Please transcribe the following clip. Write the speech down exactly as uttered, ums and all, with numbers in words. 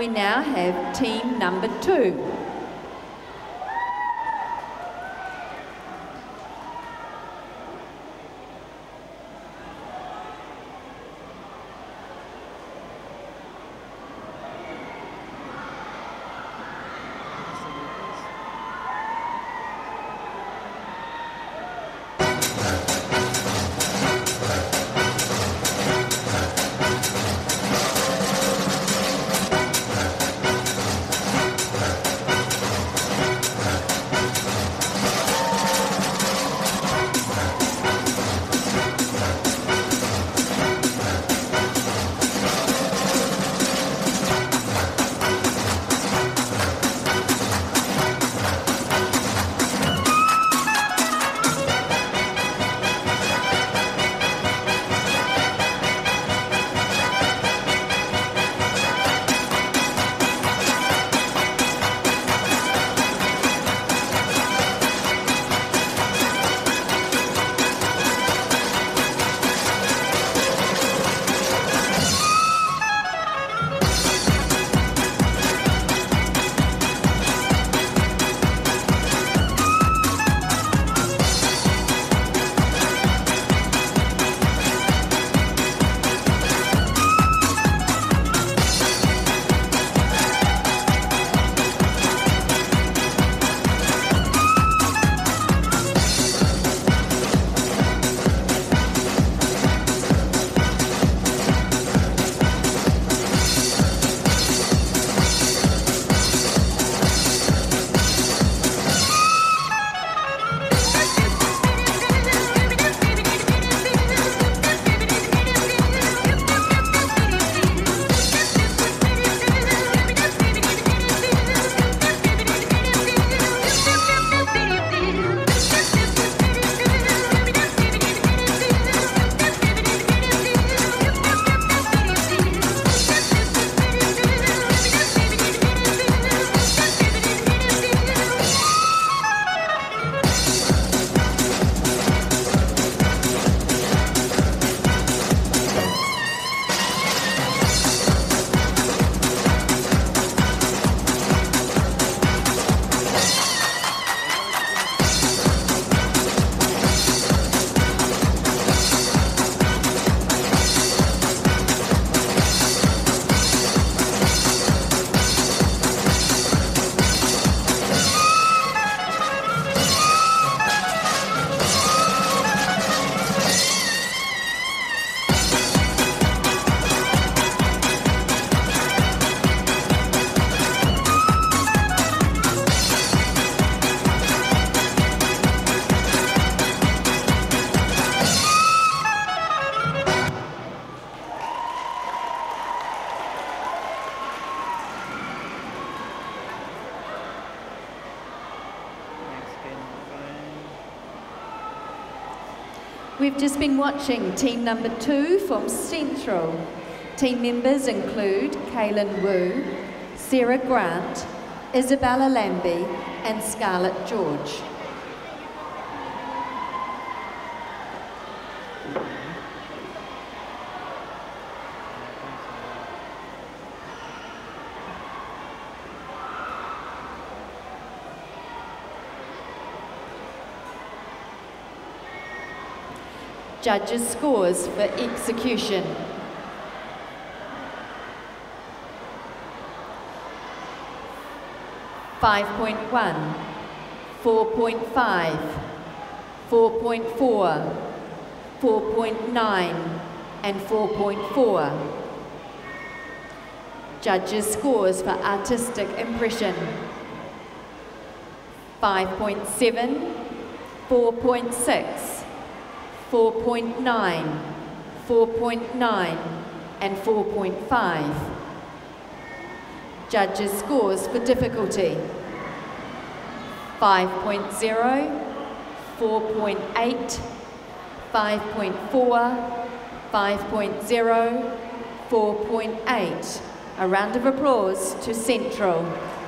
We now have team number two. We've just been watching team number two from Central. Team members include Kailin Wu, Sarah Grant, Isabella Lambie and Scarlett George. Judges' scores for execution. five point one, four point five, four point four, four point nine and four point four. Judges' scores for artistic impression. five point seven, four point six, four point nine, four point nine and four point five. Judges' scores for difficulty. five point zero, four point eight, five point four, five point zero, four point eight. A round of applause to Central.